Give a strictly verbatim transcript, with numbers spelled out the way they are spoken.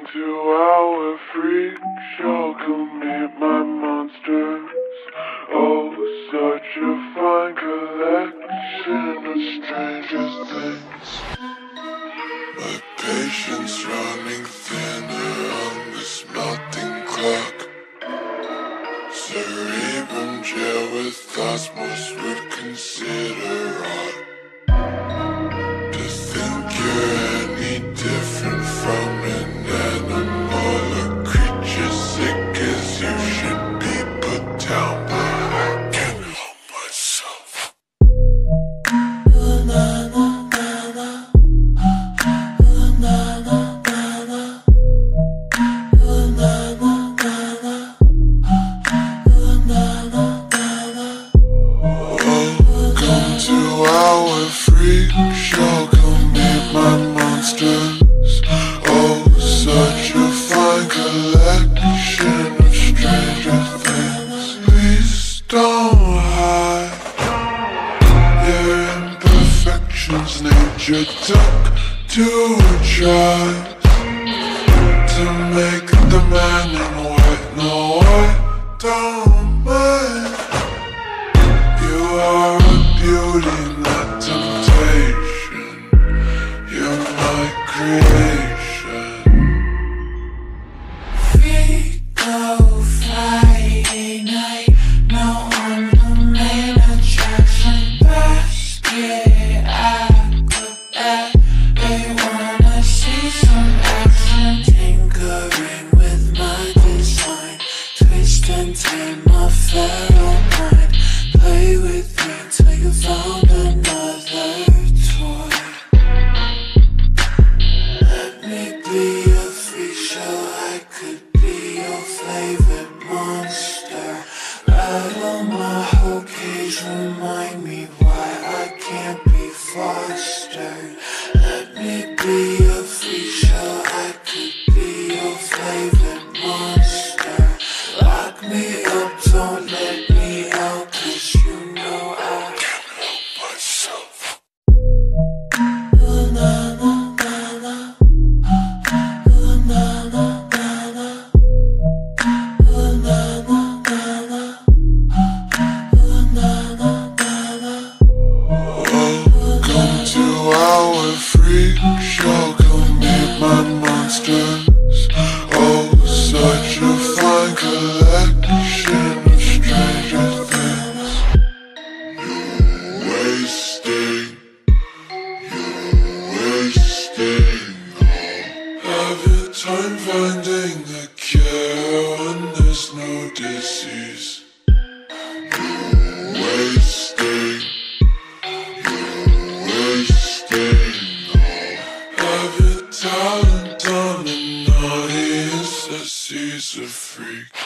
to our freak show, come meet my monsters. Oh, such a fine collection of stranger things. My patience running thinner on this melting clock. Cerebrum gel with thoughts most would consider odd. To think you're any different from an animal, a creature sick as you should be put down, but I can't help myself. Welcome to our freak show, come meet my monsters. Oh, such a fine collection of stranger things. Please don't hide your imperfections. Nature took to try to make the man in white. No, I don't mind. You are a beauty, not temptation. You're my creation. Freako Friday night, no on the main attraction. Basket, acrobat, they wanna see some action. Tinkering with my design, twist and tame my feral mind. Play with me till you found another toy. Let me be a freak show, I could be your favorite monster. Rattle my whole cage, remind me why I can't be fostered. Let me be a freak show, I could be your favorite monster. Lock me up, don't let me out, 'cause you know I can't help myself. Welcome to our freak show, come meet my monsters. Oh, such a fine collection of stranger things. You wasting, you wasting. Have your time finding a cure when there's no disease. You wasting, you wasting. Have your talent on an audience that sees a freak.